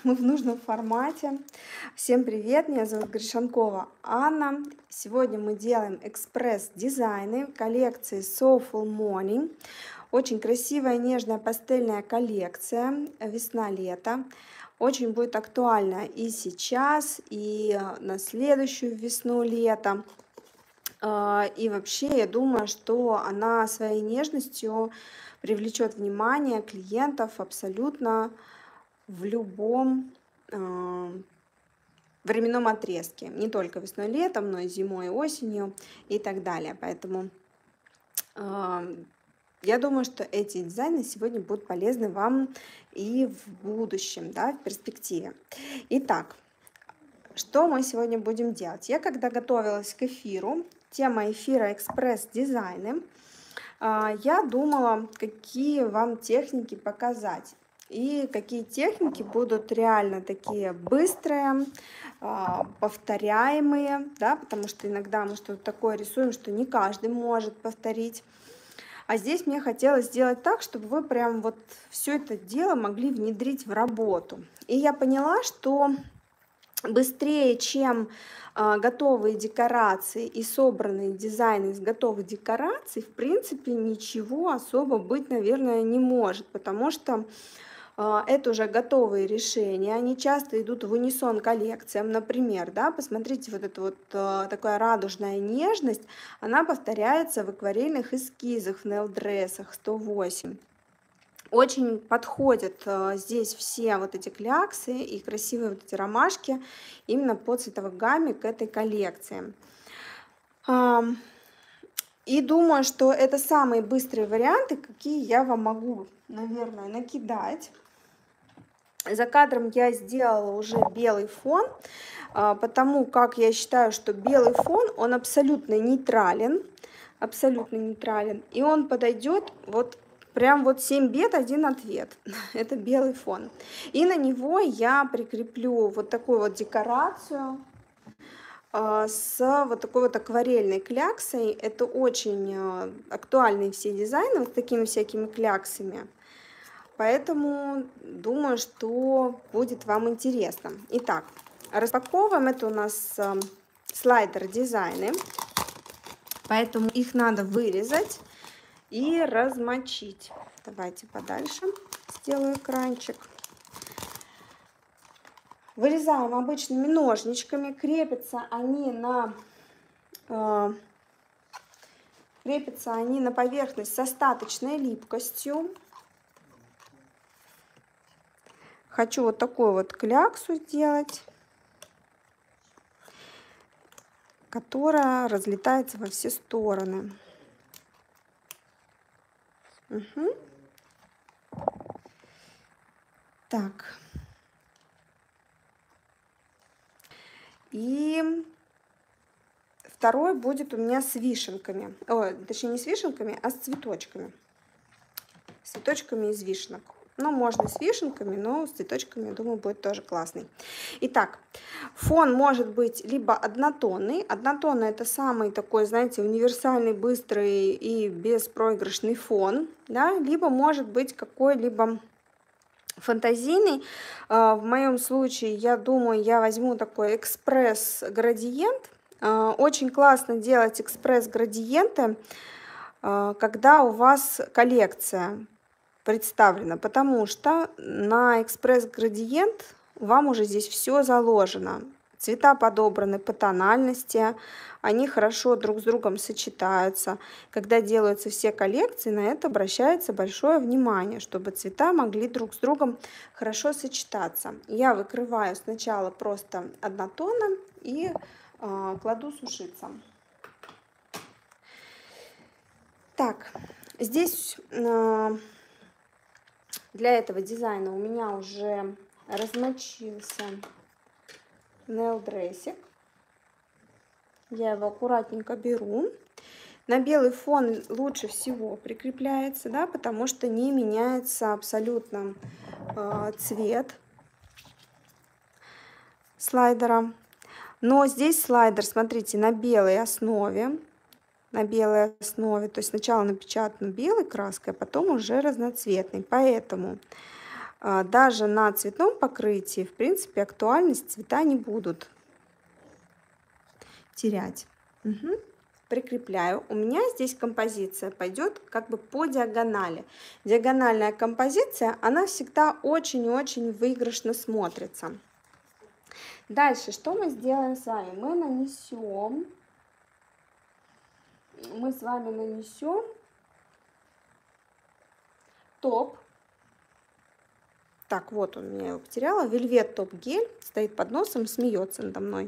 мы в нужном формате. Всем привет, меня зовут Гришанкова Анна. Сегодня мы делаем экспресс-дизайны коллекции Soulful Morning. Очень красивая, нежная пастельная коллекция весна-лето. Очень будет актуальна и сейчас, и на следующую весну-лето. И вообще, я думаю, что она своей нежностью привлечет внимание клиентов абсолютно в любом временном отрезке. Не только весной, летом, но и зимой, и осенью и так далее. Поэтому я думаю, что эти дизайны сегодня будут полезны вам и в будущем, да, в перспективе. Итак, что мы сегодня будем делать? Я когда готовилась к эфиру, тема эфира экспресс-дизайны, я думала, какие вам техники показать. И какие техники будут реально такие быстрые, повторяемые, да, потому что иногда мы что-то такое рисуем, что не каждый может повторить. А здесь мне хотелось сделать так, чтобы вы прям вот все это дело могли внедрить в работу. И я поняла, что быстрее, чем готовые декорации и собранные дизайны из готовых декораций, в принципе, ничего особо быть, наверное, не может, потому что это уже готовые решения, они часто идут в унисон коллекциям, например, да, посмотрите, вот эта вот такая радужная нежность, она повторяется в акварельных эскизах, в нейл-дрессах 108. Очень подходят здесь все вот эти кляксы и красивые вот эти ромашки именно по цветовой гамме к этой коллекции. И думаю, что это самые быстрые варианты, какие я вам могу, наверное, накидать. За кадром я сделала уже белый фон, потому как я считаю, что белый фон, он абсолютно нейтрален, и он подойдет вот прям вот 7 бед, 1 ответ. Это белый фон. И на него я прикреплю вот такую вот декорацию с вот такой вот акварельной кляксой. Это очень актуальные все дизайны вот с такими всякими кляксами. Поэтому думаю, что будет вам интересно. Итак, распаковываем. Это у нас слайдер дизайны. Поэтому их надо вырезать и размочить. Давайте подальше сделаю экранчик. Вырезаем обычными ножничками. Крепятся они на поверхность с остаточной липкостью. Хочу вот такую вот кляксу сделать, которая разлетается во все стороны. Угу. Так. И второй будет у меня с вишенками. Точнее, не с вишенками, а с цветочками. С цветочками из вишенок. Ну, можно с вишенками, но с цветочками, я думаю, будет тоже классный. Итак, фон может быть либо однотонный. Однотонный — это самый такой, знаете, универсальный, быстрый и беспроигрышный фон. Да? Либо может быть какой-либо фантазийный. В моем случае, я думаю, я возьму такой экспресс-градиент. Очень классно делать экспресс-градиенты, когда у вас коллекция представлена, потому что на экспресс-градиент вам уже здесь все заложено. Цвета подобраны по тональности, они хорошо друг с другом сочетаются. Когда делаются все коллекции, на это обращается большое внимание, чтобы цвета могли друг с другом хорошо сочетаться. Я выкрываю сначала просто однотонно и кладу сушиться. Так, здесь для этого дизайна у меня уже размочился нейл-дрессик. Я его аккуратненько беру. На белый фон лучше всего прикрепляется, да, потому что не меняется абсолютно цвет слайдера. Но здесь слайдер, смотрите, на белой основе. То есть сначала напечатан белой краской, а потом уже разноцветный. Поэтому даже на цветном покрытии, в принципе, актуальность цвета не будут терять. Угу. Прикрепляю. У меня здесь композиция пойдет как бы по диагонали. Диагональная композиция, она всегда очень-очень выигрышно смотрится. Дальше, что мы сделаем с вами? Мы с вами нанесем топ. Так, вот он, я его потеряла. Вельвет топ гель стоит под носом, смеется надо мной.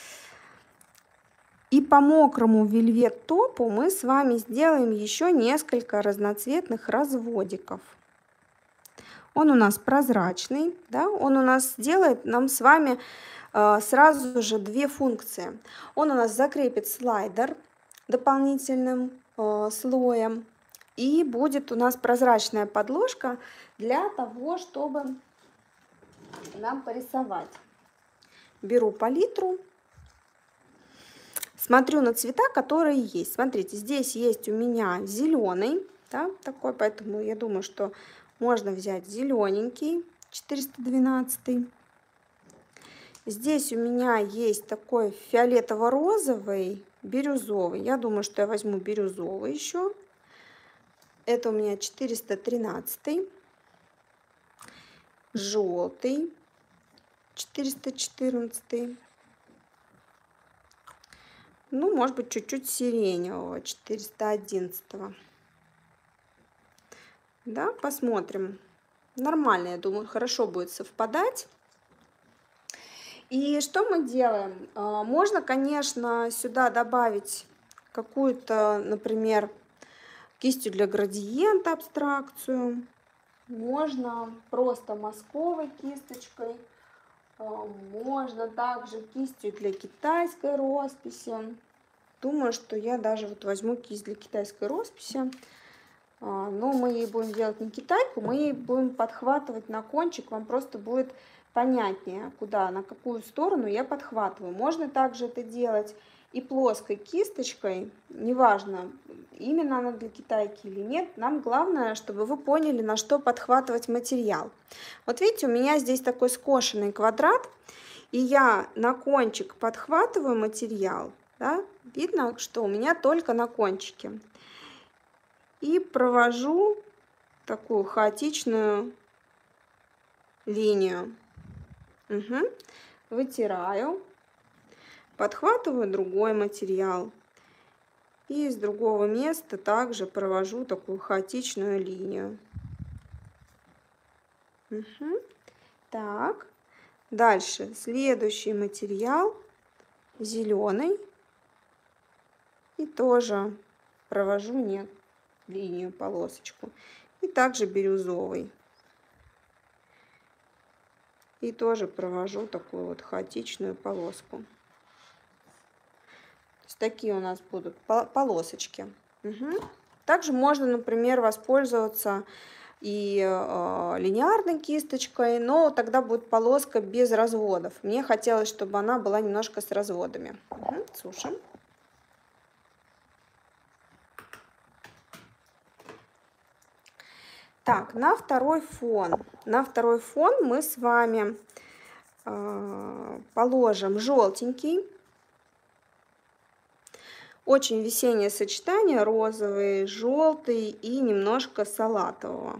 И по мокрому вельвет топу мы с вами сделаем еще несколько разноцветных разводиков. Он у нас прозрачный, да? Он у нас сделает нам с вами сразу же две функции. Он у нас закрепит слайдер дополнительным слоем. И будет у нас прозрачная подложка для того, чтобы нам порисовать. Беру палитру. Смотрю на цвета, которые есть. Смотрите, здесь есть у меня зеленый, да, такой, поэтому я думаю, что можно взять зелененький, 412. Здесь у меня есть такой фиолетово-розовый, бирюзовый. Я думаю, что я возьму бирюзовый еще. Это у меня 413. Желтый, 414. Ну, может быть, чуть-чуть сиреневого, 411. Да, посмотрим. Нормально, я думаю, хорошо будет совпадать. И что мы делаем? Можно, конечно, сюда добавить какую-то, например, кистью для градиента абстракцию. Можно просто мазковой кисточкой. Можно также кистью для китайской росписи. Думаю, что я даже вот возьму кисть для китайской росписи. Но мы ей будем делать не китайку, мы ей будем подхватывать на кончик. Вам просто будет понятнее, куда, на какую сторону я подхватываю. Можно также это делать и плоской кисточкой. Неважно, именно она для китайки или нет. Нам главное, чтобы вы поняли, на что подхватывать материал. Вот видите, у меня здесь такой скошенный квадрат. И я на кончик подхватываю материал. Да? Видно, что у меня только на кончике. И провожу такую хаотичную линию. Угу. Вытираю. Подхватываю другой материал. И с другого места также провожу такую хаотичную линию. Угу. Так. Дальше следующий материал зеленый. И тоже провожу линию, полосочку. И также бирюзовый. И тоже провожу такую вот хаотичную полоску. То есть такие у нас будут полосочки. Угу. Также можно, например, воспользоваться и линеарной кисточкой, но тогда будет полоска без разводов. Мне хотелось, чтобы она была немножко с разводами. Угу. Сушим. Так, на второй фон мы с вами положим желтенький. Очень весеннее сочетание: розовый, желтый и немножко салатового.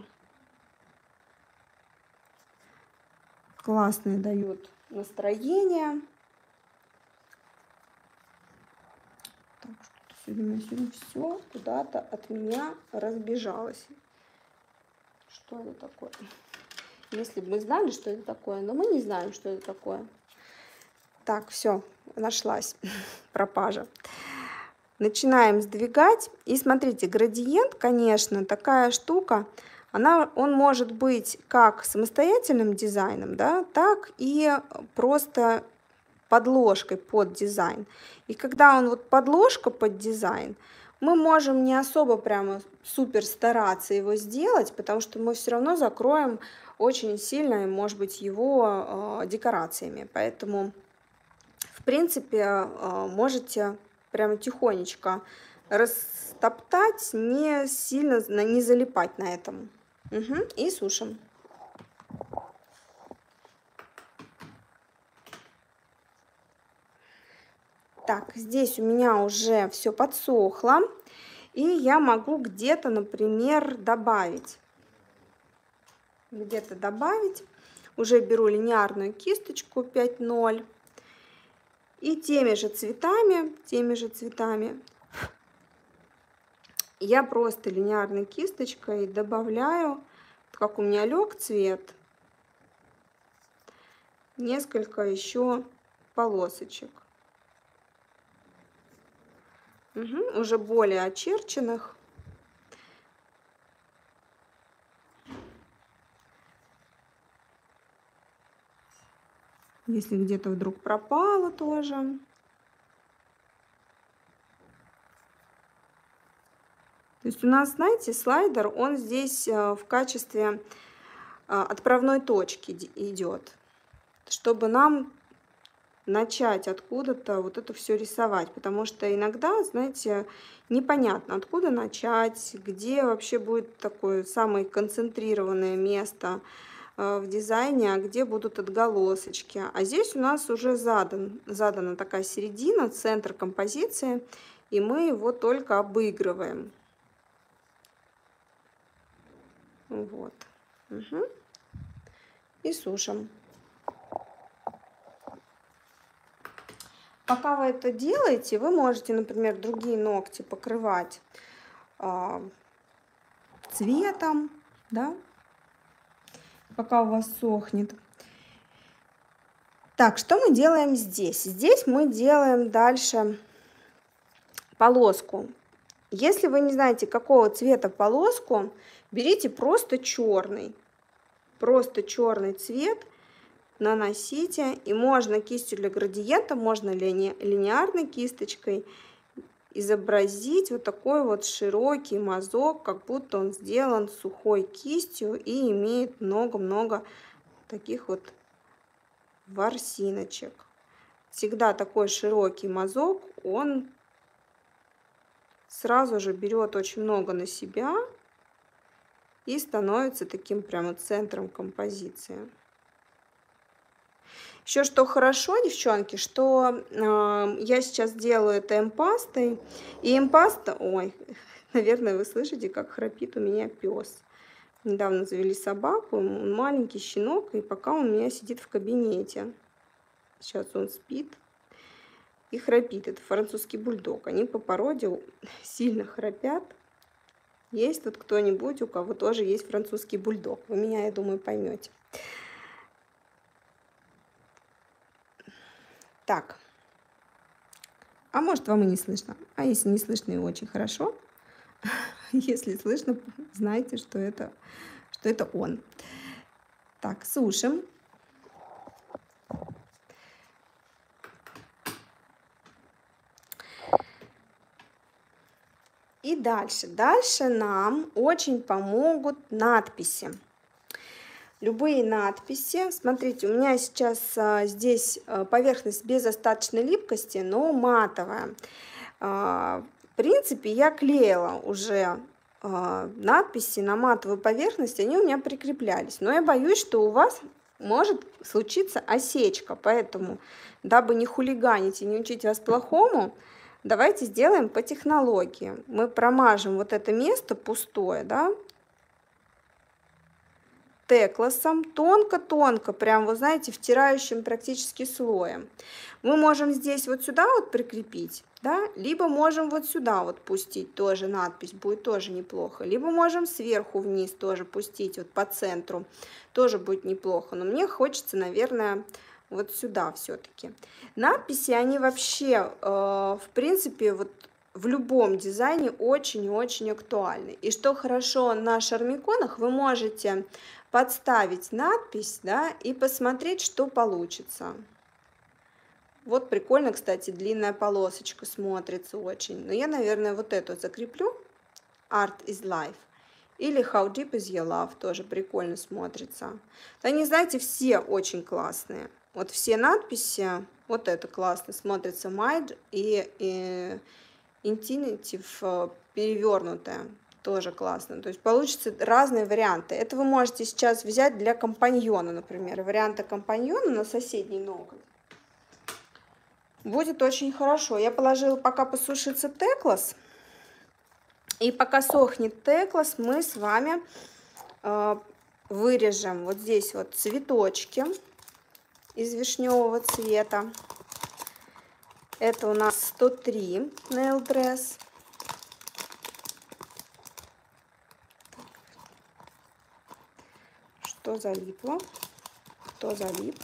Классный дает настроение. Так, сегодня все куда-то от меня разбежалось. Что это такое? Если бы мы знали, что это такое, но мы не знаем, что это такое. Так, все, нашлась пропажа. Начинаем сдвигать. И смотрите, градиент, конечно, такая штука, он может быть как самостоятельным дизайном, да, так и просто подложкой под дизайн. И когда он вот подложка под дизайн, мы можем не особо прямо супер стараться его сделать, потому что мы все равно закроем очень сильно, может быть, его декорациями. Поэтому, в принципе, можете прямо тихонечко растоптать, не сильно не залипать на этом. Угу. И сушим. Так, здесь у меня уже все подсохло, и я могу где-то, например, добавить. Уже беру линейную кисточку 5.0 и теми же цветами я просто линейной кисточкой добавляю, как у меня лег цвет, несколько еще полосочек. Уже более очерченных. Если где-то вдруг пропало тоже. То есть у нас, знаете, слайдер, он здесь в качестве отправной точки идет, чтобы нам начать откуда-то вот это все рисовать, потому что иногда, знаете, непонятно, откуда начать, где вообще будет такое самое концентрированное место в дизайне, а где будут отголосочки. А здесь у нас уже задана такая середина, центр композиции, и мы его только обыгрываем. Вот. И сушим. Пока вы это делаете, вы можете, например, другие ногти покрывать цветом, да, пока у вас сохнет. Так, что мы делаем здесь? Здесь мы делаем дальше полоску. Если вы не знаете, какого цвета полоску, берите просто черный цвет, наносите, и можно кистью для градиента, можно линейной кисточкой изобразить вот такой вот широкий мазок, как будто он сделан сухой кистью и имеет много-много таких вот ворсиночек. Всегда такой широкий мазок, он сразу же берет очень много на себя и становится таким прямо центром композиции. Еще что хорошо, девчонки, что я сейчас делаю это эмпастой. И эмпаста, ой, наверное, вы слышите, как храпит у меня пес. Недавно завели собаку, он маленький щенок, и пока он у меня сидит в кабинете. Сейчас он спит и храпит. Это французский бульдог. Они по породе сильно храпят. Есть тут кто-нибудь, у кого тоже есть французский бульдог? Вы меня, я думаю, поймете. Так, а может, вам и не слышно. А если не слышно, и очень хорошо. Если слышно, знайте, что это он. Так, сушим. И дальше. Дальше нам очень помогут надписи. Любые надписи. Смотрите, у меня сейчас здесь поверхность без остаточной липкости, но матовая. В принципе, я клеила уже надписи на матовую поверхность, они у меня прикреплялись. Но я боюсь, что у вас может случиться осечка. Поэтому, дабы не хулиганить и не учить вас плохому, давайте сделаем по технологии. Мы промажем вот это место пустое, да, текласом, тонко-тонко, прям, вы знаете, втирающим практически слоем. Мы можем здесь вот сюда вот прикрепить, да, либо можем вот сюда вот пустить тоже надпись, будет тоже неплохо, либо можем сверху вниз тоже пустить, вот по центру, тоже будет неплохо, но мне хочется, наверное, вот сюда все-таки. Надписи, они вообще, в принципе, вот в любом дизайне очень и очень актуальны. И что хорошо на шармиконах, вы можете подставить надпись, да, и посмотреть, что получится. Вот прикольно, кстати, длинная полосочка смотрится очень. Но я, наверное, вот эту закреплю. Art is life. Или How deep is your love. Тоже прикольно смотрится. Они, знаете, все очень классные. Вот все надписи, вот это классно смотрится. Mild и Infinitive перевернутая. Тоже классно. То есть получится разные варианты. Это вы можете сейчас взять для компаньона, например. Варианта компаньона на соседний ноготь. Будет очень хорошо. Я положила пока посушиться теклас. И пока сохнет теклас, мы с вами вырежем вот здесь вот цветочки из вишневого цвета. Это у нас 103 Nail Dress. Что залипло? Кто залип?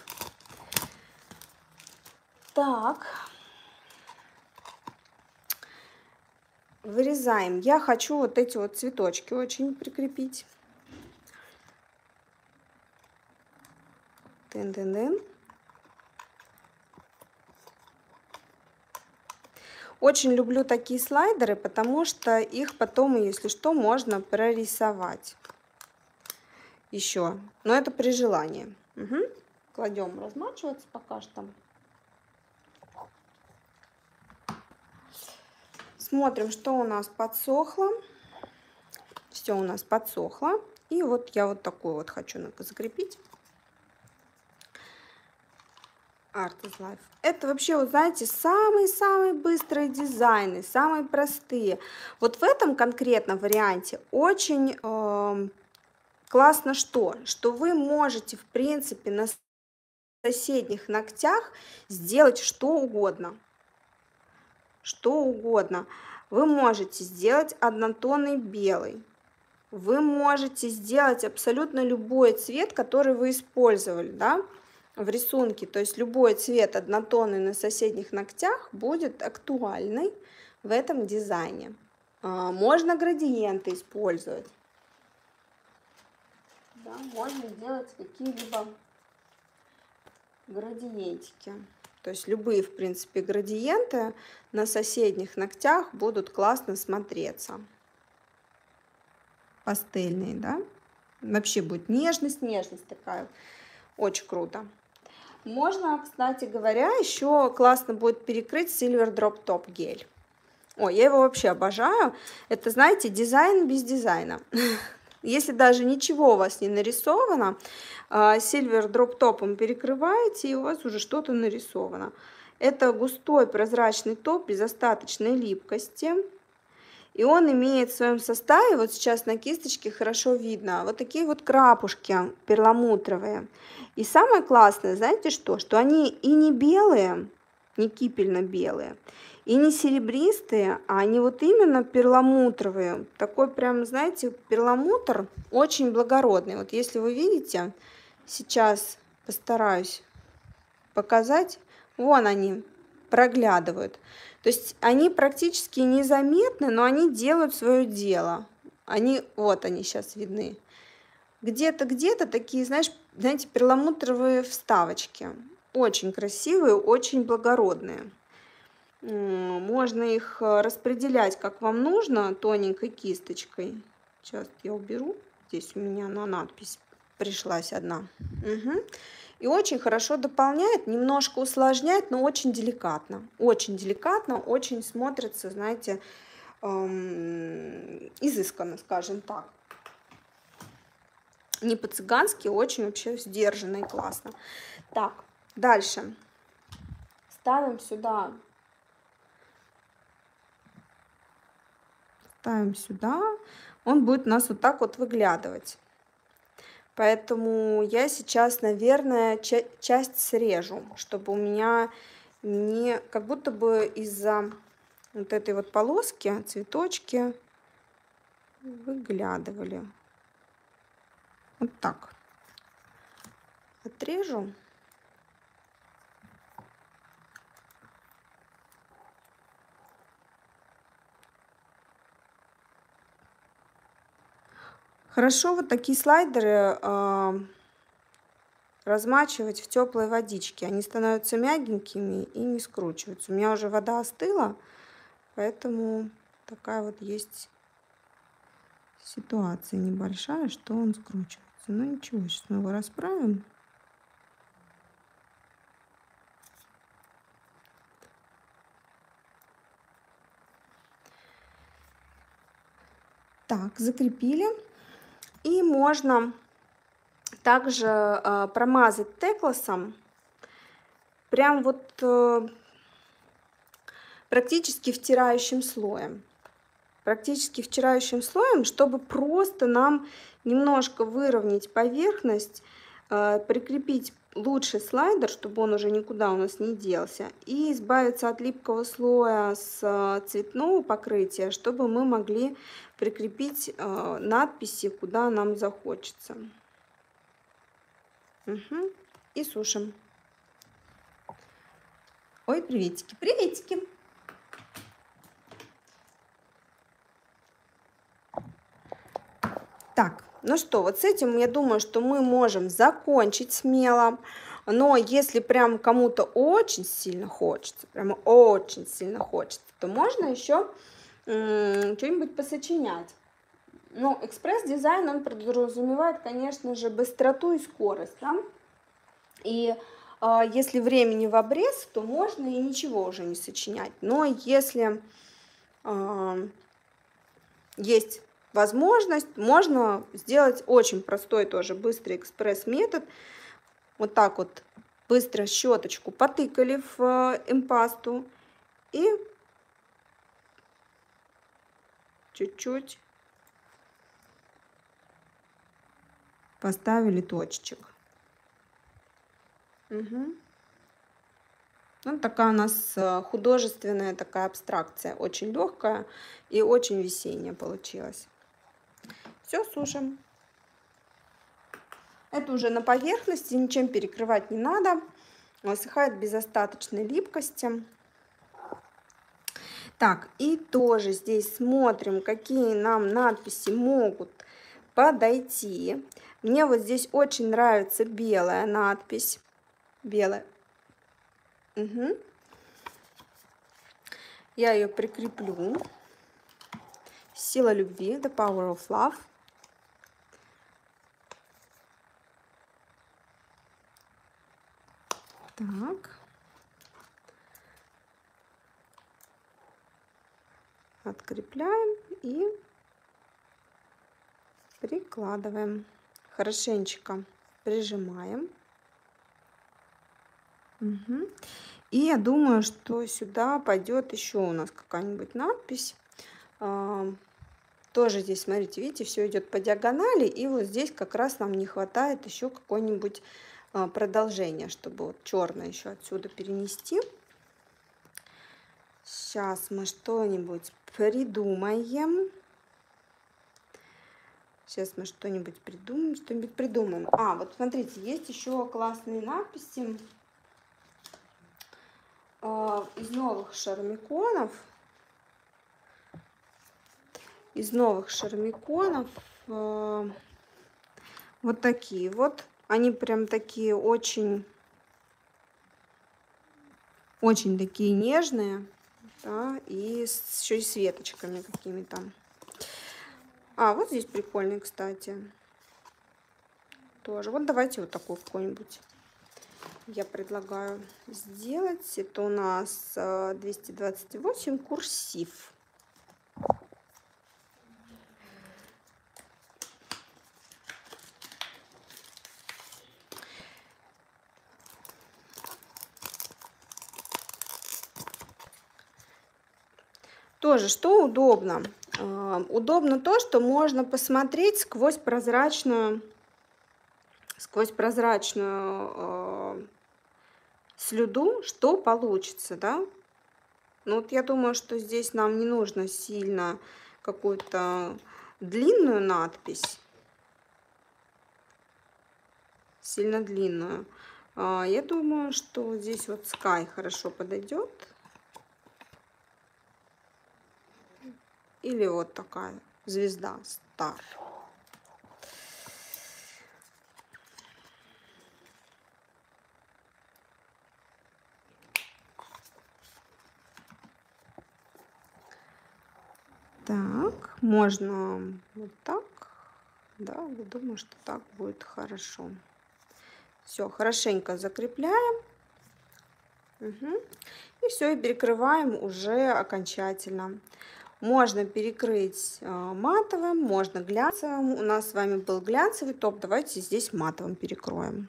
Так. Вырезаем. Я хочу вот эти вот цветочки очень прикрепить. Тын-тын-тын. Очень люблю такие слайдеры, потому что их потом, если что, можно прорисовать еще. Но это при желании. Угу. Кладем размачиваться пока что. Смотрим, что у нас подсохло. Все у нас подсохло. И вот я вот такую вот хочу закрепить. Art is Life. Это вообще, вот знаете, самые-самые быстрые дизайны, самые простые. Вот в этом конкретном варианте очень классно что вы можете, в принципе, на соседних ногтях сделать что угодно. Что угодно. Вы можете сделать однотонный белый. Вы можете сделать абсолютно любой цвет, который вы использовали, да, в рисунке. То есть любой цвет однотонный на соседних ногтях будет актуальный в этом дизайне. Можно градиенты использовать. Да, можно делать какие-либо градиентики. То есть любые, в принципе, градиенты на соседних ногтях будут классно смотреться. Пастельные, да? Вообще будет нежность такая. Очень круто. Можно, кстати говоря, еще классно будет перекрыть Silver Drop Top гель. Ой, я его вообще обожаю. Это, знаете, дизайн без дизайна. Если даже ничего у вас не нарисовано, Silver Drop Top'ом перекрываете, и у вас уже что-то нарисовано. Это густой прозрачный топ без остаточной липкости. И он имеет в своем составе, вот сейчас на кисточке хорошо видно, вот такие вот крапушки перламутровые. И самое классное, знаете что? Что они и не белые, не кипельно-белые, и не серебристые, а они вот именно перламутровые. Такой прям, знаете, перламутр очень благородный. Вот если вы видите, сейчас постараюсь показать, вон они проглядывают. То есть они практически незаметны, но они делают свое дело. Вот они сейчас видны. Где-то такие, знаете, перламутровые вставочки. Очень красивые, очень благородные. Можно их распределять, как вам нужно, тоненькой кисточкой. Сейчас я уберу. Здесь у меня на надпись пришлась одна. Угу. И очень хорошо дополняет, немножко усложняет, но очень деликатно. Очень деликатно, очень смотрится, знаете, изысканно, скажем так. Не по-цыгански, очень вообще сдержанно и классно. Так, дальше. Ставим сюда. Ставим сюда. Он будет у нас вот так вот выглядывать. Поэтому я сейчас, наверное, часть срежу, чтобы у меня не... Как будто бы из-за вот этой вот полоски цветочки выглядывали. Вот так. Отрежу. Хорошо вот такие слайдеры размачивать в теплой водичке. Они становятся мягенькими и не скручиваются. У меня уже вода остыла, поэтому такая вот есть ситуация небольшая, что он скручивается. Ну ничего, сейчас мы его расправим. Так, закрепили. И можно также промазать текласом. Прям вот практически втирающим слоем. Практически втирающим слоем, чтобы просто нам немножко выровнять поверхность, прикрепить лучше слайдер, чтобы он уже никуда у нас не делся, и избавиться от липкого слоя с цветного покрытия, чтобы мы могли прикрепить надписи, куда нам захочется. Угу. И сушим. Ой, приветики, приветики! Так, ну что, вот с этим я думаю, что мы можем закончить смело. Но если прям кому-то очень сильно хочется, прямо очень сильно хочется, то можно еще что-нибудь посочинять. Ну, экспресс-дизайн, он подразумевает, конечно же, быстроту и скорость, да? И если времени в обрез, то можно и ничего уже не сочинять. Но если есть возможность, можно сделать очень простой тоже быстрый экспресс-метод. Вот так вот быстро щеточку потыкали в эмпасту и чуть-чуть поставили точечек. Угу. Ну, такая у нас художественная такая абстракция, очень легкая и очень весенняя получилась. Все, сушим. Это уже на поверхности, ничем перекрывать не надо. Высыхает без остаточной липкости. Так, и тоже здесь смотрим, какие нам надписи могут подойти. Мне вот здесь очень нравится белая надпись. Белая. Угу. Я ее прикреплю. Сила любви, the power of love. Так. Открепляем и прикладываем. Хорошенечко прижимаем. Угу. И я думаю, что сюда пойдет еще у нас какая-нибудь надпись. Тоже здесь, смотрите, видите, все идет по диагонали. И вот здесь как раз нам не хватает еще какой-нибудь продолжение, чтобы вот черное еще отсюда перенести. Сейчас мы что-нибудь придумаем. Сейчас мы что-нибудь придумаем. А, вот смотрите, есть еще классные надписи из новых шармиконов. Вот такие вот. Они прям такие очень такие нежные, да, и еще и с веточками какими-то. А, вот здесь прикольный, кстати. Тоже. Вот давайте вот такой какой-нибудь я предлагаю сделать. Это у нас 228 курсив. Тоже, что удобно? Удобно то, что можно посмотреть сквозь прозрачную слюду, что получится, да? Ну вот я думаю, что здесь нам не нужно сильно какую-то длинную надпись, сильно длинную. Я думаю, что здесь вот Sky хорошо подойдет. Или вот такая звезда Star. Так, можно вот так. Да, я думаю, что так будет хорошо. Все, хорошенько закрепляем. Угу. И все, и перекрываем уже окончательно. Можно перекрыть матовым, можно глянцевым. У нас с вами был глянцевый топ. Давайте здесь матовым перекроем.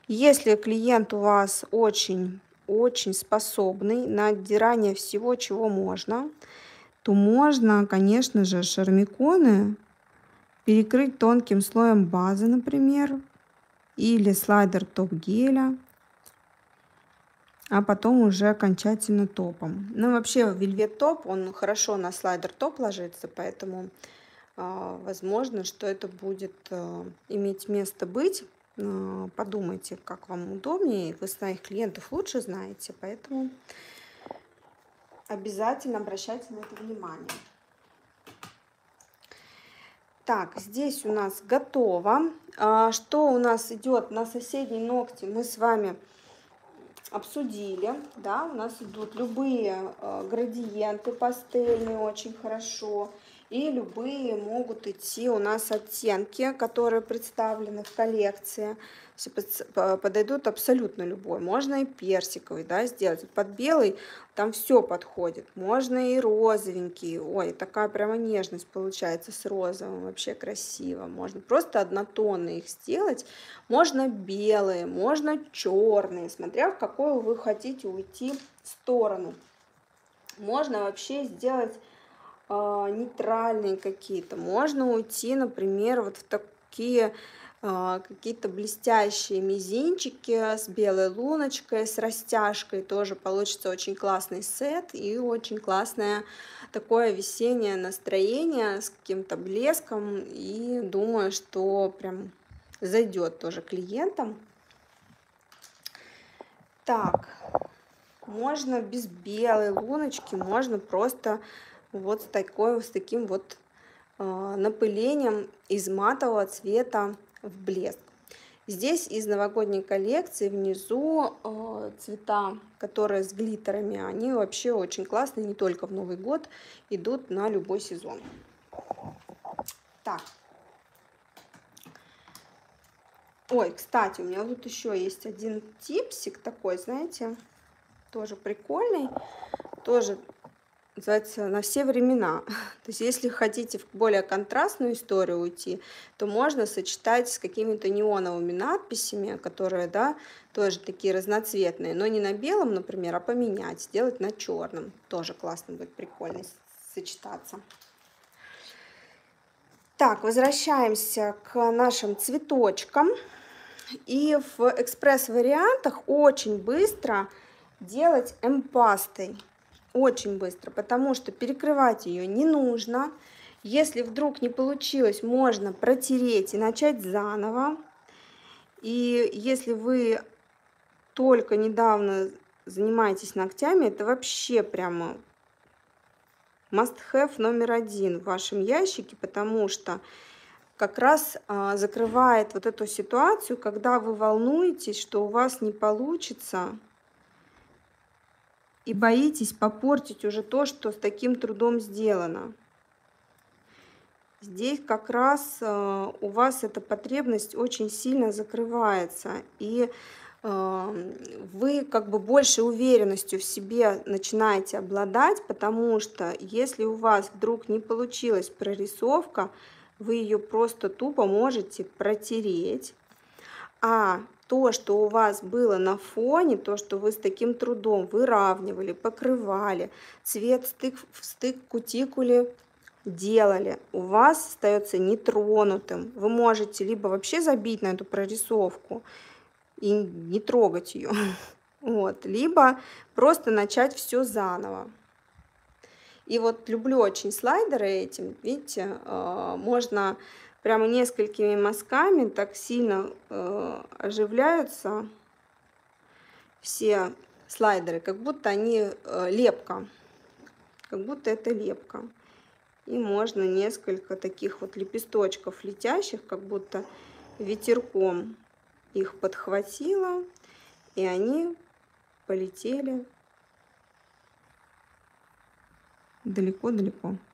Если клиент у вас очень способный на отдирание всего, чего можно, то можно, конечно же, шармиконы перекрыть тонким слоем базы, например, или слайдер топ-геля, а потом уже окончательно топом. Ну, вообще, вельвет топ, он хорошо на слайдер топ ложится, поэтому возможно, что это будет иметь место быть. Подумайте, как вам удобнее. Вы своих клиентов лучше знаете, поэтому обязательно обращайте на это внимание. Так, здесь у нас готово. Что у нас идет на соседней ногти, мы с вами обсудили. Да, у нас идут любые градиенты пастельные очень хорошо. И любые могут идти у нас оттенки, которые представлены в коллекции. Подойдут абсолютно любой. Можно и персиковый, да, сделать. Под белый там все подходит. Можно и розовенький. Ой, такая прямо нежность получается с розовым. Вообще красиво. Можно просто однотонные их сделать. Можно белые, можно черные, смотря в какую вы хотите уйти сторону. Можно вообще сделать нейтральные какие-то. Можно уйти, например, вот в такие какие-то блестящие мизинчики с белой луночкой, с растяжкой. Тоже получится очень классный сет и очень классное такое весеннее настроение с каким-то блеском. И думаю, что прям зайдет тоже клиентам. Так, можно без белой луночки, можно просто вот с таким вот напылением из матового цвета в блеск. Здесь из новогодней коллекции внизу цвета, которые с глиттерами, они вообще очень классные, не только в Новый год, идут на любой сезон. Так. Ой, кстати, у меня тут еще есть один типсик такой, знаете, тоже прикольный, тоже называется «На все времена». То есть если хотите в более контрастную историю уйти, то можно сочетать с какими-то неоновыми надписями, которые, да, тоже такие разноцветные, но не на белом, например, а поменять, сделать на черном. Тоже классно будет, прикольно сочетаться. Так, возвращаемся к нашим цветочкам. И в экспресс-вариантах очень быстро делать эмпастой. Очень быстро, потому что перекрывать ее не нужно. Если вдруг не получилось, можно протереть и начать заново. И если вы только недавно занимаетесь ногтями, это вообще прямо must-have номер один в вашем ящике, потому что как раз закрывает вот эту ситуацию, когда вы волнуетесь, что у вас не получится, и боитесь попортить уже то, что с таким трудом сделано. Здесь как раз у вас эта потребность очень сильно закрывается, и вы как бы больше уверенностью в себе начинаете обладать, потому что если у вас вдруг не получилась прорисовка, вы ее просто тупо можете протереть, а то, что у вас было на фоне, то, что вы с таким трудом выравнивали, покрывали, цвет стык кутикуле делали, у вас остается нетронутым. Вы можете либо вообще забить на эту прорисовку и не трогать ее, вот, либо просто начать все заново. И вот люблю очень слайдеры этим, видите, можно прямо несколькими мазками так сильно оживляются все слайдеры, как будто они лепка, как будто это лепка. И можно несколько таких вот лепесточков летящих, как будто ветерком их подхватило, и они полетели далеко-далеко.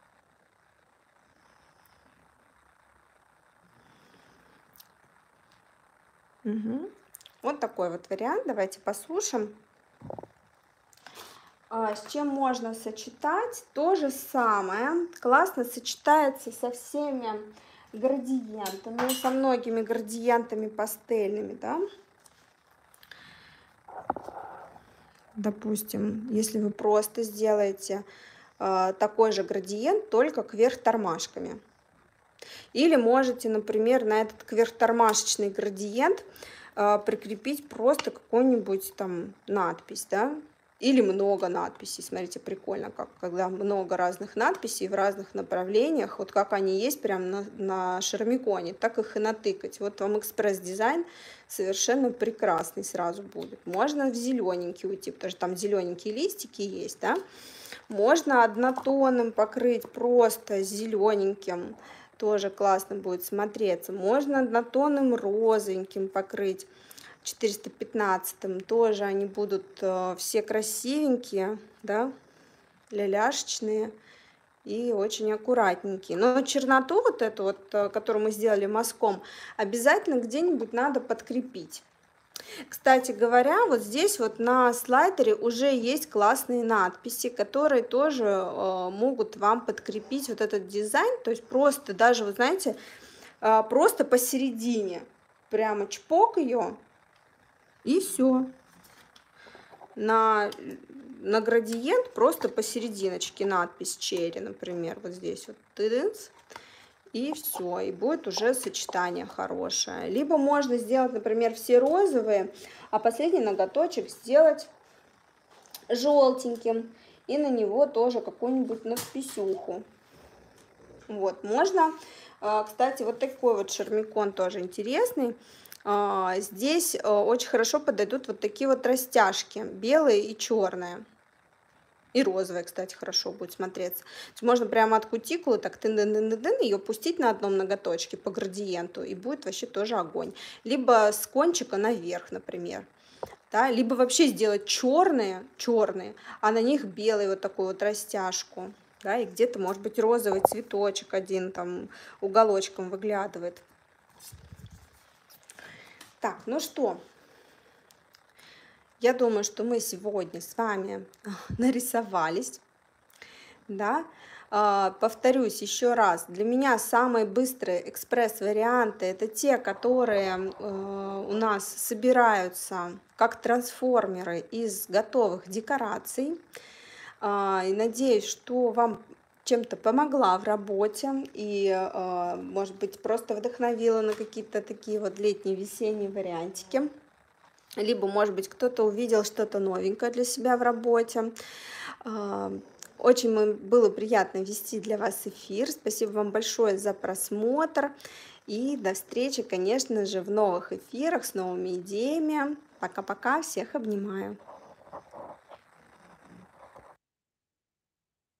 Угу. Вот такой вот вариант. Давайте послушаем. С чем можно сочетать? То же самое. Классно сочетается со всеми градиентами, со многими градиентами пастельными, да. допустим, если вы просто сделаете такой же градиент, только кверх тормашками. Или можете, например, на этот кверх-тормашечный градиент прикрепить просто какую-нибудь там надпись, да, или много надписей. Смотрите, прикольно, как когда много разных надписей в разных направлениях, вот как они есть прямо на шармиконе, так их и натыкать. Вот вам экспресс-дизайн совершенно прекрасный сразу будет. Можно в зелененький уйти, потому что там зелененькие листики есть, да. Можно однотонным покрыть просто зелененьким, тоже классно будет смотреться. Можно однотонным розовеньким покрыть, 415-м, тоже они будут все красивенькие, да, ляляшечные и очень аккуратненькие. Но черноту вот эту вот, которую мы сделали мазком, обязательно где-нибудь надо подкрепить. Кстати говоря, вот здесь вот на слайдере уже есть классные надписи, которые тоже могут вам подкрепить вот этот дизайн, то есть просто даже, вы знаете, просто посередине, прямо чпок ее, и все. На градиент просто посерединочке надпись черри, например, вот здесь вот тыдынц. И все, и будет уже сочетание хорошее. Либо можно сделать, например, все розовые, а последний ноготочек сделать желтеньким. И на него тоже какую-нибудь надписюху. Вот, можно, кстати, вот такой вот шармикон тоже интересный. Здесь очень хорошо подойдут вот такие вот растяжки, белые и черные. И розовая, кстати, хорошо будет смотреться. То есть можно прямо от кутикулы так тын-дын-дын-дын ее пустить на одном ноготочке по градиенту, и будет вообще тоже огонь. Либо с кончика наверх, например. Да? Либо вообще сделать черные, а на них белый вот такую вот растяжку. Да? И где-то, может быть, розовый цветочек один там уголочком выглядывает. Так, ну что, я думаю, что мы сегодня с вами нарисовались, да. Повторюсь еще раз, для меня самые быстрые экспресс-варианты это те, которые у нас собираются как трансформеры из готовых декораций. И надеюсь, что вам чем-то помогла в работе и, может быть, просто вдохновила на какие-то такие вот летние, весенние вариантики. Либо, может быть, кто-то увидел что-то новенькое для себя в работе. Очень было приятно вести для вас эфир. Спасибо вам большое за просмотр. И до встречи, конечно же, в новых эфирах с новыми идеями. Пока-пока. Всех обнимаю.